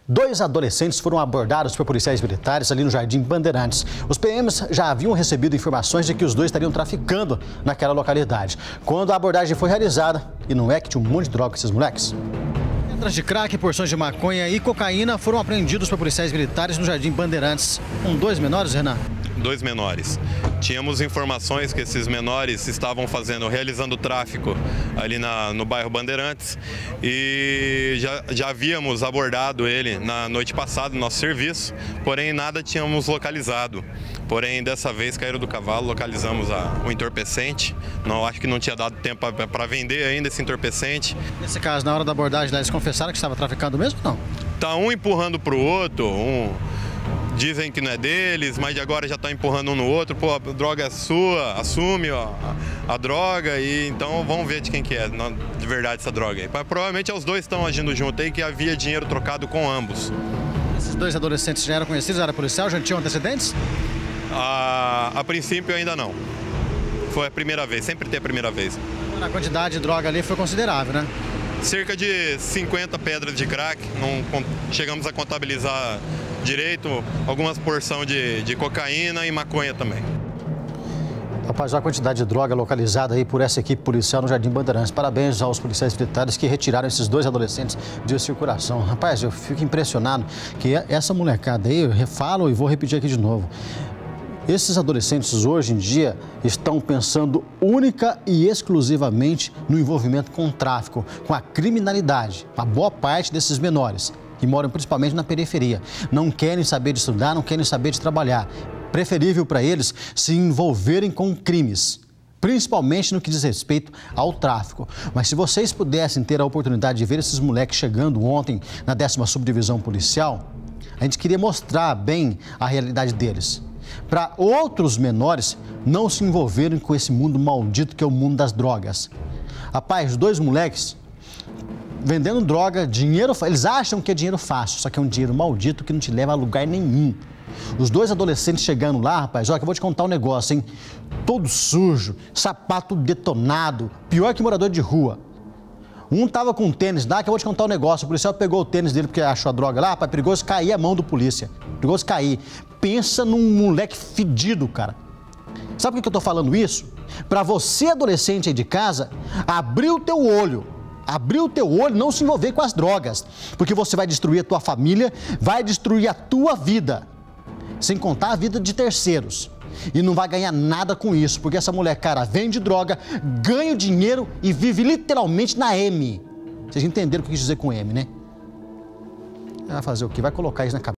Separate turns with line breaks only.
Dois adolescentes foram abordados por policiais militares ali no Jardim Bandeirantes. Os PMs já haviam recebido informações de que os dois estariam traficando naquela localidade. Quando a abordagem foi realizada, e não é que tinha um monte de droga com esses moleques? Pedras de crack, porções de maconha e cocaína foram apreendidos por policiais militares no Jardim Bandeirantes. Com dois menores, Renan?
Dois menores. Tínhamos informações que esses menores estavam realizando tráfico ali no bairro Bandeirantes e já havíamos abordado ele na noite passada no nosso serviço, porém nada tínhamos localizado. Porém, dessa vez caíram do cavalo, localizamos o entorpecente. Não, acho que não tinha dado tempo para vender ainda esse entorpecente.
Nesse caso, na hora da abordagem, eles confessaram que estava traficando mesmo ou não?
Tá um empurrando para o outro, dizem que não é deles, mas de agora já está empurrando um no outro. Pô, a droga é sua, assume a droga e então vamos ver de quem que é de verdade essa droga aí. Provavelmente os dois estão agindo junto aí, que havia dinheiro trocado com ambos.
Esses dois adolescentes já eram conhecidos, era policial, já tinham antecedentes?
A princípio ainda não. Foi a primeira vez, sempre tem a primeira vez.
A quantidade de droga ali foi considerável, né?
Cerca de 50 pedras de crack, não chegamos a contabilizar direito, algumas porções de cocaína e maconha também.
Rapaz, olha a quantidade de droga localizada aí por essa equipe policial no Jardim Bandeirantes. Parabéns aos policiais militares que retiraram esses dois adolescentes de circulação. Rapaz, eu fico impressionado que essa molecada aí, eu falo e vou repetir aqui de novo. Esses adolescentes hoje em dia estão pensando única e exclusivamente no envolvimento com o tráfico, com a criminalidade. A boa parte desses menores, que moram principalmente na periferia, não querem saber de estudar, não querem saber de trabalhar. Preferível para eles se envolverem com crimes, principalmente no que diz respeito ao tráfico. Mas se vocês pudessem ter a oportunidade de ver esses moleques chegando ontem na 10ª Subdivisão Policial, a gente queria mostrar bem a realidade deles, para outros menores não se envolverem com esse mundo maldito que é o mundo das drogas. Rapaz, dois moleques vendendo droga, dinheiro, eles acham que é dinheiro fácil, só que é um dinheiro maldito que não te leva a lugar nenhum. Os dois adolescentes chegando lá, rapaz, olha que eu vou te contar um negócio, hein? Todo sujo, sapato detonado, pior que morador de rua. Um tava com tênis lá, que eu vou te contar um negócio, o policial pegou o tênis dele porque achou a droga lá, rapaz, perigoso cair a mão do polícia, perigoso cair. Pensa num moleque fedido, cara. Sabe por que eu tô falando isso? Pra você, adolescente aí de casa, abrir o teu olho, não se envolver com as drogas, porque você vai destruir a tua família, vai destruir a tua vida, sem contar a vida de terceiros. E não vai ganhar nada com isso, porque essa mulher, cara, vende droga, ganha dinheiro e vive literalmente na M. Vocês entenderam o que eu quis dizer com M, né? Vai fazer o quê? Vai colocar isso na cabeça.